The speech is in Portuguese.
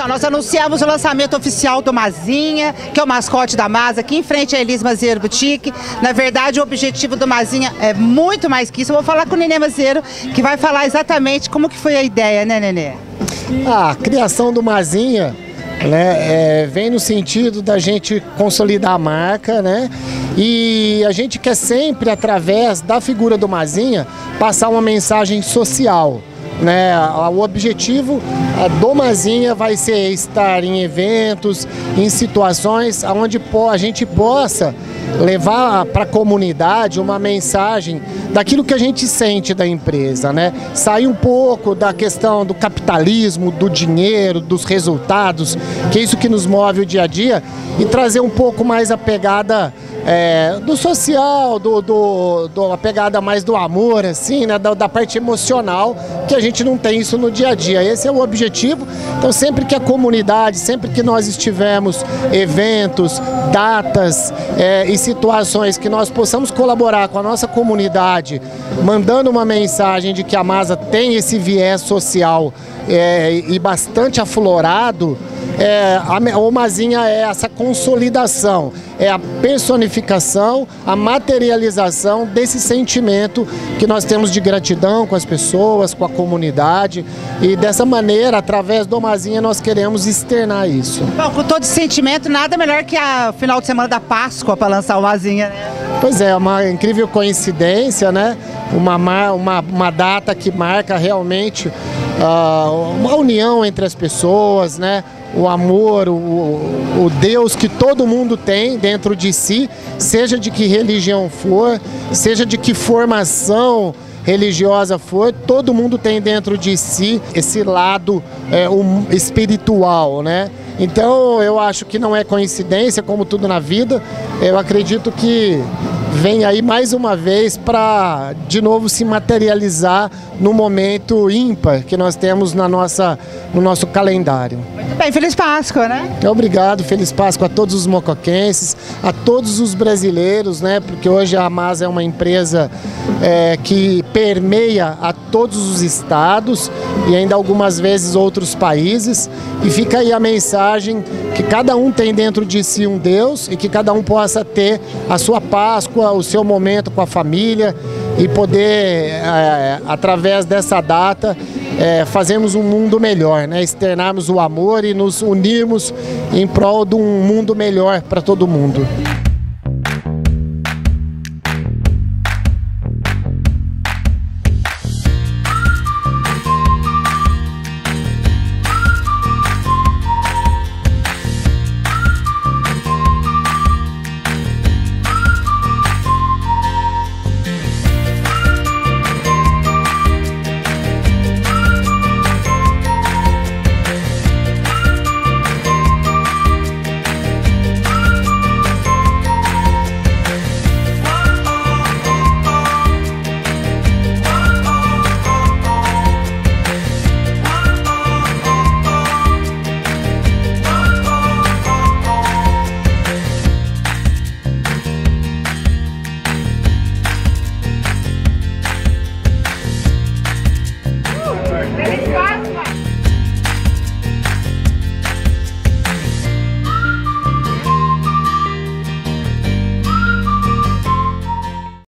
pessoal, nós anunciamos o lançamento oficial do Mazinha, que é o mascote da Masa, aqui em frente à Elis Maziero Boutique. Na verdade, o objetivo do Mazinha é muito mais que isso. Eu vou falar com o Nenê Maziero, que vai falar exatamente como que foi a ideia, né, Nenê? A criação do Mazinha, né, vem no sentido da gente consolidar a marca, né? E a gente quer sempre, através da figura do Mazinha, passar uma mensagem social. Né? O objetivo do Mazinha vai ser estar em eventos, em situações onde a gente possa levar para a comunidade uma mensagem daquilo que a gente sente da empresa, né? Sair um pouco da questão do capitalismo, do dinheiro, dos resultados, que é isso que nos move o dia a dia, e trazer um pouco mais a pegada do social, a pegada mais do amor, assim, né? Da parte emocional, que a gente não tem isso no dia a dia. Esse é o objetivo. Então, sempre que a comunidade, sempre que nós estivermos eventos, datas e situações que nós possamos colaborar com a nossa comunidade, mandando uma mensagem de que a Masa tem esse viés social e bastante aflorado, o Mazinha é essa consolidação, é a personificação, a materialização desse sentimento que nós temos de gratidão com as pessoas, com a comunidade, e dessa maneira, através do Mazinha, nós queremos externar isso. Bom, com todo esse sentimento, nada melhor que o final de semana da Páscoa para lançar o Mazinha, né? Pois é, uma incrível coincidência, né? Uma data que marca realmente uma união entre as pessoas, né? O amor, o Deus que todo mundo tem dentro de si, seja de que religião for, seja de que formação religiosa for, todo mundo tem dentro de si esse lado espiritual, né? Então eu acho que não é coincidência, como tudo na vida. Eu acredito que vem aí mais uma vez para de novo se materializar no momento ímpar que nós temos no nosso calendário. Muito bem, Feliz Páscoa, né? Obrigado, Feliz Páscoa a todos os mocoquenses, a todos os brasileiros, né? Porque hoje a Masa é uma empresa que permeia a todos os estados e ainda algumas vezes outros países. E fica aí a mensagem que cada um tem dentro de si um Deus e que cada um possa ter a sua Páscoa, o seu momento com a família e poder, através dessa data, fazermos um mundo melhor, né? Externarmos o amor e nos unirmos em prol de um mundo melhor para todo mundo.